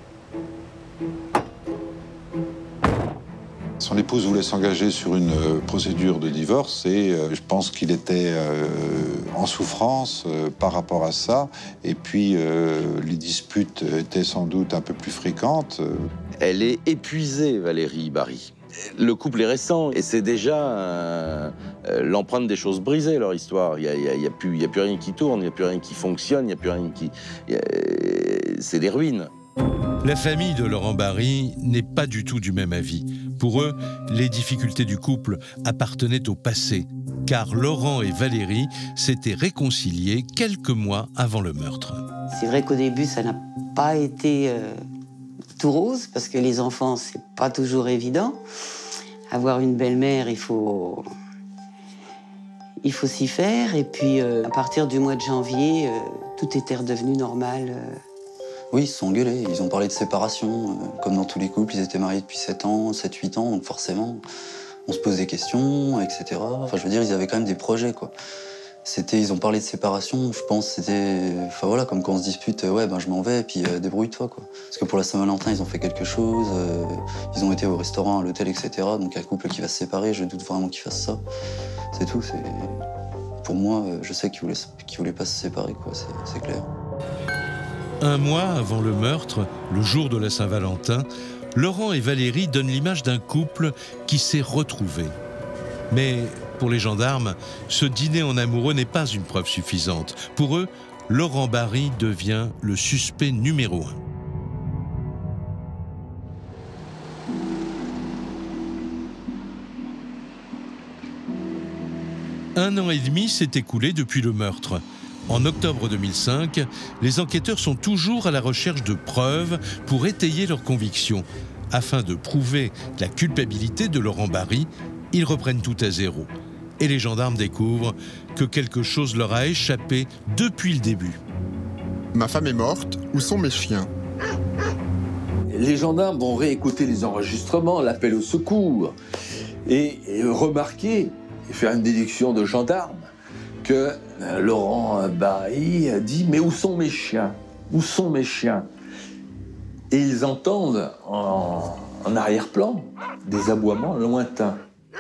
Son épouse voulait s'engager sur une procédure de divorce et je pense qu'il était en souffrance par rapport à ça. Et puis les disputes étaient sans doute un peu plus fréquentes. Elle est épuisée, Valérie Barry. Le couple est récent et c'est déjà l'empreinte des choses brisées, leur histoire. Il n'y a plus rien qui tourne, il n'y a plus rien qui fonctionne, il n'y a plus rien qui... C'est des ruines. La famille de Laurent Barry n'est pas du tout du même avis. Pour eux, les difficultés du couple appartenaient au passé, car Laurent et Valérie s'étaient réconciliés quelques mois avant le meurtre. C'est vrai qu'au début, ça n'a pas été tout rose, parce que les enfants, c'est pas toujours évident. Avoir une belle-mère, il faut s'y faire. Et puis, à partir du mois de janvier, tout était redevenu normal. Oui, ils se sont engueulés, ils ont parlé de séparation. Comme dans tous les couples, ils étaient mariés depuis 7 ans, 7-8 ans, donc forcément, on se pose des questions, etc. Enfin, je veux dire, ils avaient quand même des projets, quoi. Ils ont parlé de séparation, je pense, c'était... Enfin voilà, comme quand on se dispute, ouais, ben je m'en vais, et puis débrouille-toi, quoi. Parce que pour la Saint-Valentin, ils ont fait quelque chose, ils ont été au restaurant, à l'hôtel, etc. Donc un couple qui va se séparer, je doute vraiment qu'il fasse ça. C'est tout, c'est... Pour moi, je sais qu'ils voulaient pas se séparer, quoi, c'est clair. 1 mois avant le meurtre, le jour de la Saint-Valentin, Laurent et Valérie donnent l'image d'un couple qui s'est retrouvé. Mais pour les gendarmes, ce dîner en amoureux n'est pas une preuve suffisante. Pour eux, Laurent Barry devient le suspect numéro 1. 1 an et demi s'est écoulé depuis le meurtre. En octobre 2005, les enquêteurs sont toujours à la recherche de preuves pour étayer leurs convictions. Afin de prouver la culpabilité de Laurent Barry, ils reprennent tout à zéro. Et les gendarmes découvrent que quelque chose leur a échappé depuis le début. Ma femme est morte, où sont mes chiens? Les gendarmes vont réécouter les enregistrements, l'appel au secours, et remarquer, et faire une déduction de gendarme, que Laurent Barry a dit « Mais où sont mes chiens? Où sont mes chiens ?» Et ils entendent en arrière-plan des aboiements lointains.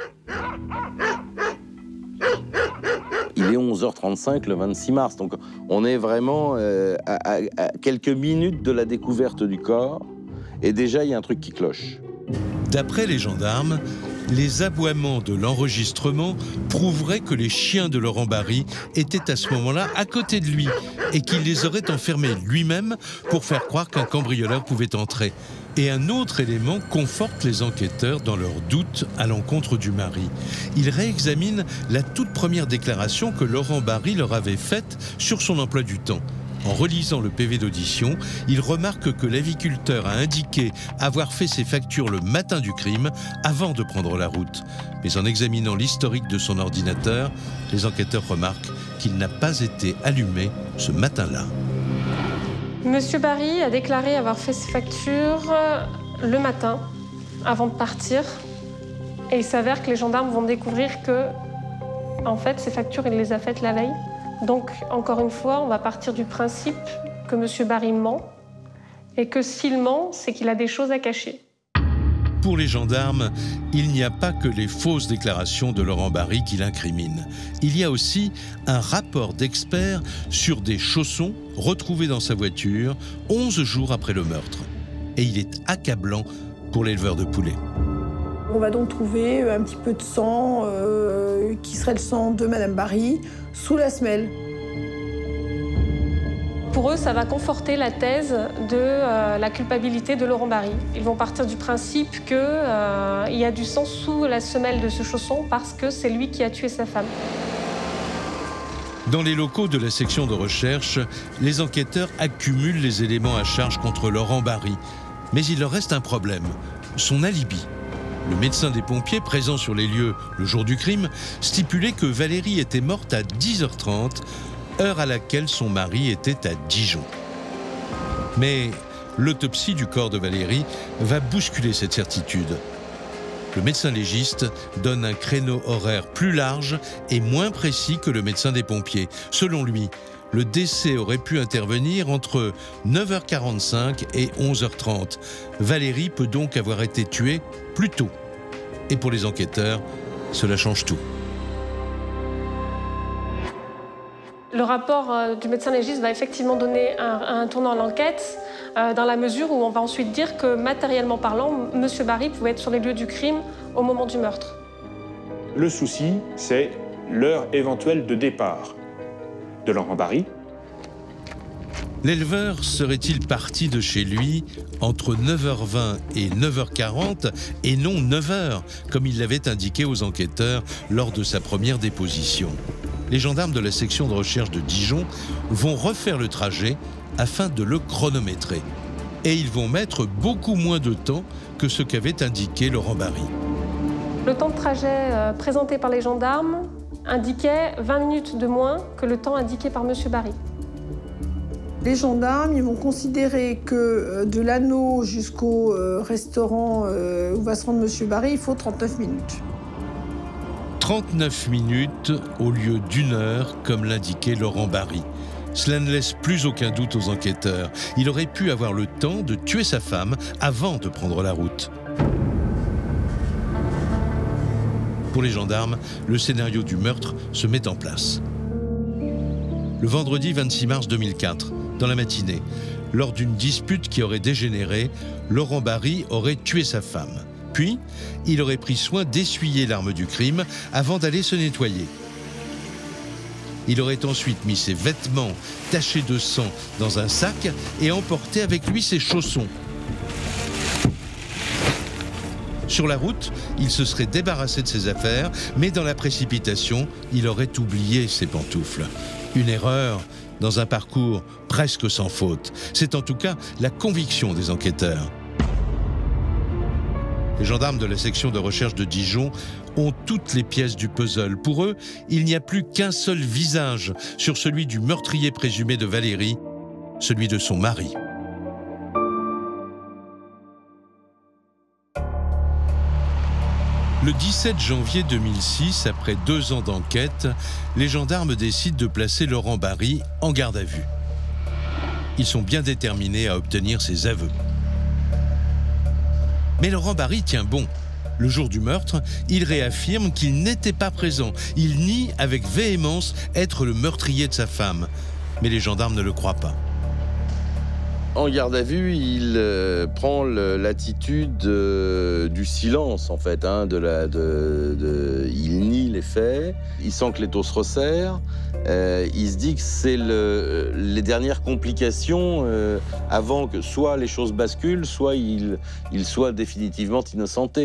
Il est 11h35 le 26 mars, donc on est vraiment à quelques minutes de la découverte du corps, et déjà il y a un truc qui cloche. D'après les gendarmes, les aboiements de l'enregistrement prouveraient que les chiens de Laurent Barry étaient à ce moment-là à côté de lui et qu'il les aurait enfermés lui-même pour faire croire qu'un cambrioleur pouvait entrer. Et un autre élément conforte les enquêteurs dans leurs doutes à l'encontre du mari. Ils réexaminent la toute première déclaration que Laurent Barry leur avait faite sur son emploi du temps. En relisant le PV d'audition, il remarque que l'aviculteur a indiqué avoir fait ses factures le matin du crime avant de prendre la route. Mais en examinant l'historique de son ordinateur, les enquêteurs remarquent qu'il n'a pas été allumé ce matin-là. Monsieur Barry a déclaré avoir fait ses factures le matin, avant de partir. Et il s'avère que les gendarmes vont découvrir que, en fait, ces factures, il les a faites la veille. Donc, encore une fois, on va partir du principe que Monsieur Barry ment et que s'il ment, c'est qu'il a des choses à cacher. Pour les gendarmes, il n'y a pas que les fausses déclarations de Laurent Barry qui l'incriminent. Il y a aussi un rapport d'experts sur des chaussons retrouvés dans sa voiture 11 jours après le meurtre. Et il est accablant pour l'éleveur de poulets. On va donc trouver un petit peu de sang, qui serait le sang de Madame Barry, sous la semelle. Pour eux, ça va conforter la thèse de la culpabilité de Laurent Barry. Ils vont partir du principe qu'il y a du sang sous la semelle de ce chausson parce que c'est lui qui a tué sa femme. Dans les locaux de la section de recherche, les enquêteurs accumulent les éléments à charge contre Laurent Barry. Mais il leur reste un problème, son alibi. Le médecin des pompiers, présent sur les lieux le jour du crime, stipulait que Valérie était morte à 10h30, heure à laquelle son mari était à Dijon. Mais l'autopsie du corps de Valérie va bousculer cette certitude. Le médecin légiste donne un créneau horaire plus large et moins précis que le médecin des pompiers. Selon lui, le décès aurait pu intervenir entre 9h45 et 11h30. Valérie peut donc avoir été tuée plus tôt. Et pour les enquêteurs, cela change tout. Le rapport du médecin légiste va effectivement donner un tournant à l'enquête, dans la mesure où on va ensuite dire que, matériellement parlant, M. Barry pouvait être sur les lieux du crime au moment du meurtre. Le souci, c'est l'heure éventuelle de départ de Laurent Barry. L'éleveur serait-il parti de chez lui entre 9h20 et 9h40 et non 9h, comme il l'avait indiqué aux enquêteurs lors de sa première déposition? Les gendarmes de la section de recherche de Dijon vont refaire le trajet afin de le chronométrer. Et ils vont mettre beaucoup moins de temps que ce qu'avait indiqué Laurent Barry. Le temps de trajet présenté par les gendarmes indiquait 20 minutes de moins que le temps indiqué par M. Barry. Les gendarmes, ils vont considérer que de l'anneau jusqu'au restaurant où va se rendre M. Barry, il faut 39 minutes. 39 minutes au lieu d'1 heure, comme l'indiquait Laurent Barry. Cela ne laisse plus aucun doute aux enquêteurs. Il aurait pu avoir le temps de tuer sa femme avant de prendre la route. Pour les gendarmes, le scénario du meurtre se met en place. Le vendredi 26 mars 2004, dans la matinée, lors d'une dispute qui aurait dégénéré, Laurent Barry aurait tué sa femme. Puis, il aurait pris soin d'essuyer l'arme du crime avant d'aller se nettoyer. Il aurait ensuite mis ses vêtements tachés de sang dans un sac et emporté avec lui ses chaussons. Sur la route, il se serait débarrassé de ses affaires, mais dans la précipitation, il aurait oublié ses pantoufles. Une erreur dans un parcours presque sans faute. C'est en tout cas la conviction des enquêteurs. Les gendarmes de la section de recherche de Dijon ont toutes les pièces du puzzle. Pour eux, il n'y a plus qu'un seul visage sur celui du meurtrier présumé de Valérie, celui de son mari. Le 17 janvier 2006, après 2 ans d'enquête, les gendarmes décident de placer Laurent Barry en garde à vue. Ils sont bien déterminés à obtenir ses aveux. Mais Laurent Barry tient bon. Le jour du meurtre, il réaffirme qu'il n'était pas présent. Il nie avec véhémence être le meurtrier de sa femme. Mais les gendarmes ne le croient pas. En garde à vue, il prend l'attitude du silence, en fait. Il nie les faits, il sent que l'étau se resserre, il se dit que c'est les dernières complications avant que soit les choses basculent, soit il soit définitivement innocenté.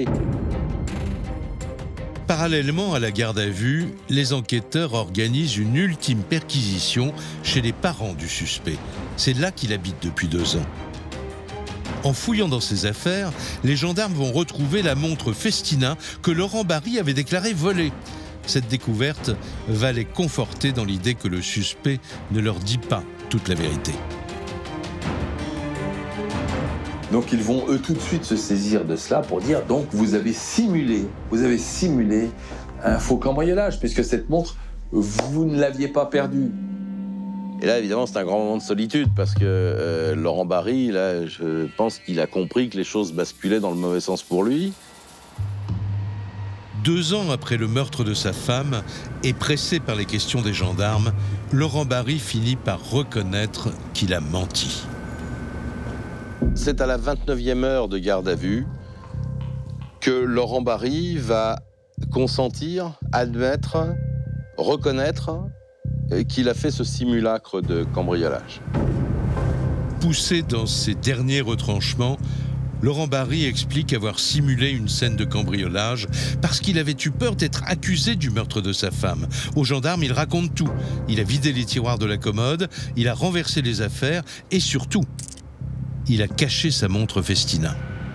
Parallèlement à la garde à vue, les enquêteurs organisent une ultime perquisition chez les parents du suspect. C'est là qu'il habite depuis 2 ans. En fouillant dans ses affaires, les gendarmes vont retrouver la montre Festina que Laurent Barry avait déclarée volée. Cette découverte va les conforter dans l'idée que le suspect ne leur dit pas toute la vérité. Donc ils vont eux tout de suite se saisir de cela pour dire donc vous avez simulé un faux cambriolage puisque cette montre, vous ne l'aviez pas perdue. Et là, évidemment, c'est un grand moment de solitude parce que Laurent Barry, là, je pense qu'il a compris que les choses basculaient dans le mauvais sens pour lui. 2 ans après le meurtre de sa femme, et pressé par les questions des gendarmes, Laurent Barry finit par reconnaître qu'il a menti. C'est à la 29e heure de garde à vue que Laurent Barry va consentir, admettre, reconnaître qu'il a fait ce simulacre de cambriolage. Poussé dans ses derniers retranchements, Laurent Barry explique avoir simulé une scène de cambriolage parce qu'il avait eu peur d'être accusé du meurtre de sa femme. Aux gendarmes, il raconte tout. Il a vidé les tiroirs de la commode, il a renversé les affaires et surtout, il a caché sa montre Festina.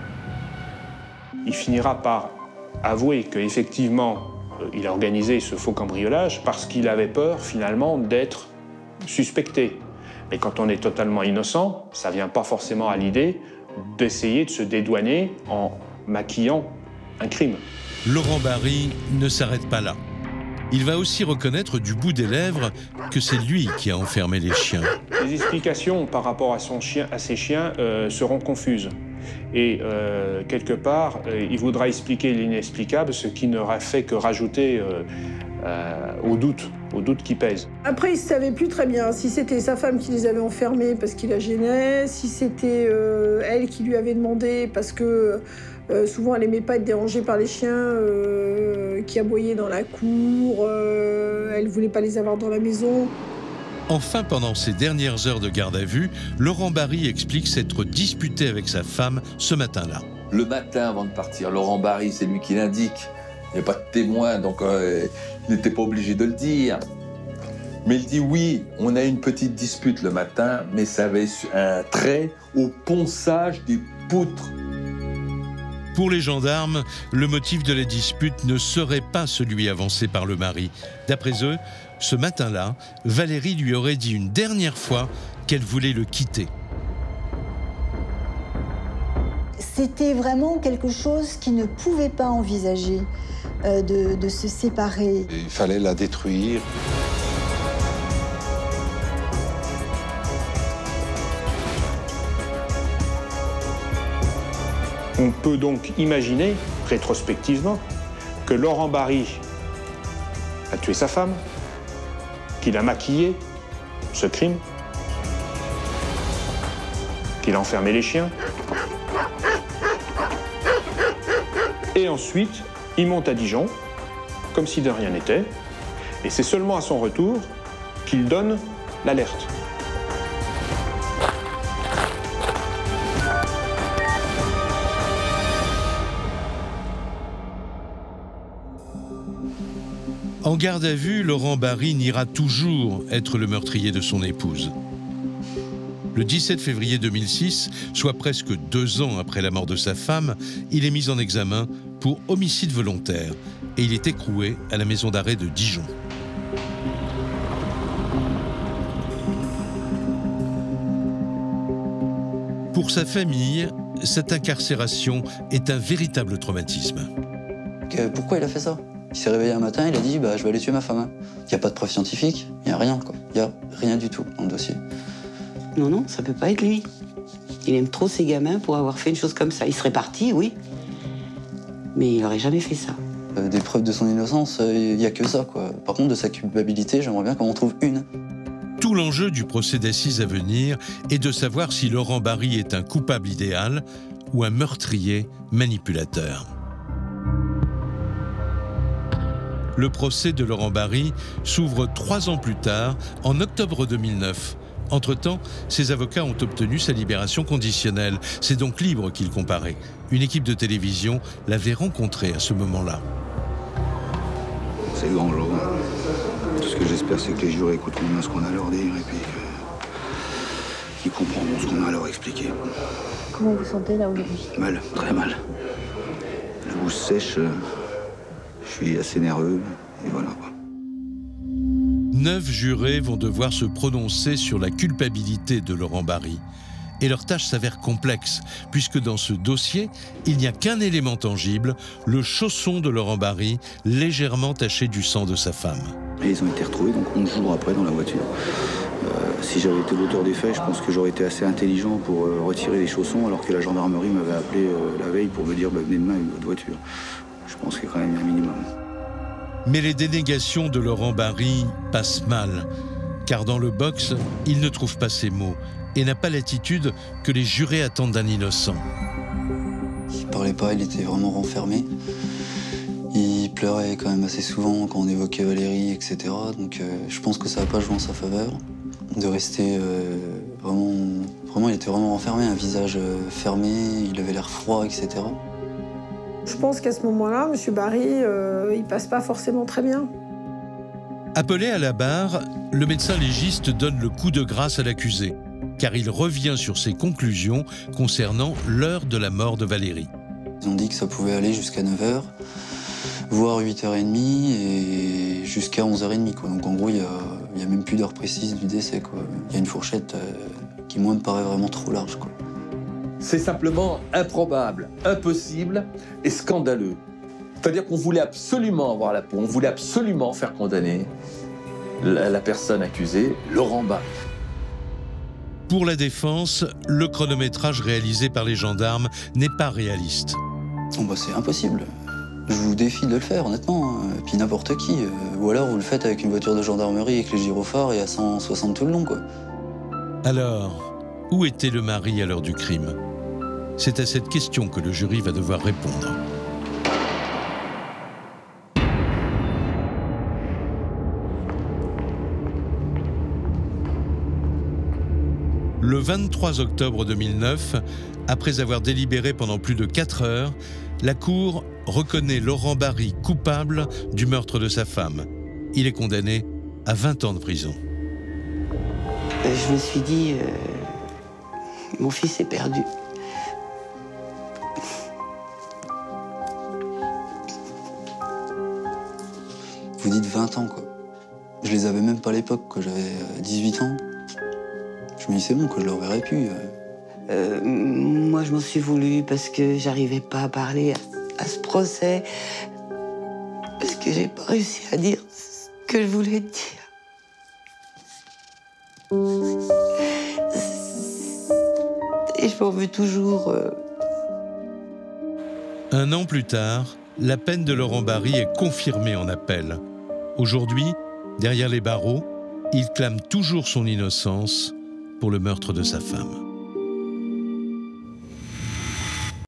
Il finira par avouer qu'effectivement, il a organisé ce faux cambriolage parce qu'il avait peur finalement d'être suspecté. Mais quand on est totalement innocent, ça ne vient pas forcément à l'idée d'essayer de se dédouaner en maquillant un crime. Laurent Barry ne s'arrête pas là. Il va aussi reconnaître du bout des lèvres que c'est lui qui a enfermé les chiens. Les explications par rapport à ses chiens seront confuses. Et quelque part, il voudra expliquer l'inexplicable, ce qui n'aura fait que rajouter au doute qui pèse. Après, il ne savait plus très bien si c'était sa femme qui les avait enfermés parce qu'il la gênait, si c'était elle qui lui avait demandé parce que souvent elle n'aimait pas être dérangée par les chiens qui aboyaient dans la cour, elle ne voulait pas les avoir dans la maison. Enfin, pendant ces dernières heures de garde à vue, Laurent Barry explique s'être disputé avec sa femme ce matin-là. Le matin, avant de partir, Laurent Barry, c'est lui qui l'indique. Il n'y a pas de témoin, donc il n'était pas obligé de le dire. Mais il dit oui, on a une petite dispute le matin, mais ça avait un trait au ponçage des poutres. Pour les gendarmes, le motif de la dispute ne serait pas celui avancé par le mari. D'après eux, ce matin-là, Valérie lui aurait dit une dernière fois qu'elle voulait le quitter. C'était vraiment quelque chose qui ne pouvait pas envisager de se séparer. Il fallait la détruire. On peut donc imaginer, rétrospectivement, que Laurent Barry a tué sa femme, qu'il a maquillé ce crime, qu'il a enfermé les chiens, et ensuite, il monte à Dijon, comme si de rien n'était, et c'est seulement à son retour qu'il donne l'alerte. En garde à vue, Laurent Barry niera toujours être le meurtrier de son épouse. Le 17 février 2006, soit presque 2 ans après la mort de sa femme, il est mis en examen pour homicide volontaire et il est écroué à la maison d'arrêt de Dijon. Pour sa famille, cette incarcération est un véritable traumatisme. Pourquoi il a fait ça? Il s'est réveillé un matin, il a dit je vais aller tuer ma femme. Il n'y a pas de preuve scientifique, il n'y a rien, quoi. Il n'y a rien du tout dans le dossier. Non, non, ça peut pas être lui. Il aime trop ses gamins pour avoir fait une chose comme ça. Il serait parti, oui, mais il n'aurait jamais fait ça. Des preuves de son innocence, il n'y a que ça, quoi. Par contre, de sa culpabilité, j'aimerais bien qu'on en trouve une. Tout l'enjeu du procès d'assises à venir est de savoir si Laurent Barry est un coupable idéal ou un meurtrier manipulateur. Le procès de Laurent Barry s'ouvre 3 ans plus tard, en octobre 2009. Entre-temps, ses avocats ont obtenu sa libération conditionnelle. C'est donc libre qu'il comparait. Une équipe de télévision l'avait rencontré à ce moment-là. C'est le grand jour. Tout ce que j'espère, c'est que les jurés écouteront bien ce qu'on a à leur dire et puis qu'ils comprendront ce qu'on a à leur expliquer. Comment vous sentez là aujourd'hui? Mal, très mal. La bouche sèche, je suis assez nerveux et voilà. 9 jurés vont devoir se prononcer sur la culpabilité de Laurent Barry. Et leur tâche s'avère complexe, puisque dans ce dossier, il n'y a qu'un élément tangible, le chausson de Laurent Barry, légèrement taché du sang de sa femme. Et ils ont été retrouvés donc 11 jours après dans la voiture. Si j'avais été l'auteur des faits, je pense que j'aurais été assez intelligent pour retirer les chaussons, alors que la gendarmerie m'avait appelé la veille pour me dire venez demain avec votre voiture. Je pense qu'il y a quand même un minimum. Mais les dénégations de Laurent Barry passent mal, car dans le box, il ne trouve pas ses mots et n'a pas l'attitude que les jurés attendent d'un innocent. Il parlait pas, il était vraiment renfermé. Il pleurait quand même assez souvent quand on évoquait Valérie, etc. Donc je pense que ça n'a pas joué en sa faveur. De rester vraiment, il était vraiment renfermé, un visage fermé, il avait l'air froid, etc. Je pense qu'à ce moment-là, M. Barry, il passe pas forcément très bien. Appelé à la barre, le médecin légiste donne le coup de grâce à l'accusé, car il revient sur ses conclusions concernant l'heure de la mort de Valérie. Ils ont dit que ça pouvait aller jusqu'à 9h, voire 8h30 et jusqu'à 11h30. Quoi. Donc en gros, il y a même plus d'heure précise du décès. Quoi. Il y a une fourchette qui, moi, me paraît vraiment trop large. Quoi. C'est simplement improbable, impossible et scandaleux. C'est-à-dire qu'on voulait absolument avoir la peau, on voulait absolument faire condamner la personne accusée, Laurent Barry. Pour la défense, le chronométrage réalisé par les gendarmes n'est pas réaliste. Oh bah c'est impossible. Je vous défie de le faire, honnêtement. Et puis n'importe qui. Ou alors vous le faites avec une voiture de gendarmerie avec les gyrophares et à 160 tout le long, quoi. Alors, où était le mari à l'heure du crime? C'est à cette question que le jury va devoir répondre. Le 23 octobre 2009, après avoir délibéré pendant plus de 4 heures, la Cour reconnaît Laurent Barry coupable du meurtre de sa femme. Il est condamné à 20 ans de prison. Je me suis dit, mon fils est perdu. Vous dites 20 ans, quoi. Je les avais même pas à l'époque, quoi. J'avais 18 ans. Je me dis, c'est bon, que je le reverrai plus. Moi, je m'en suis voulu parce que j'arrivais pas à parler à ce procès. Parce que j'ai pas réussi à dire ce que je voulais dire. Et je m'en veux toujours. Un an plus tard, la peine de Laurent Barry est confirmée en appel. Aujourd'hui, derrière les barreaux, il clame toujours son innocence pour le meurtre de sa femme.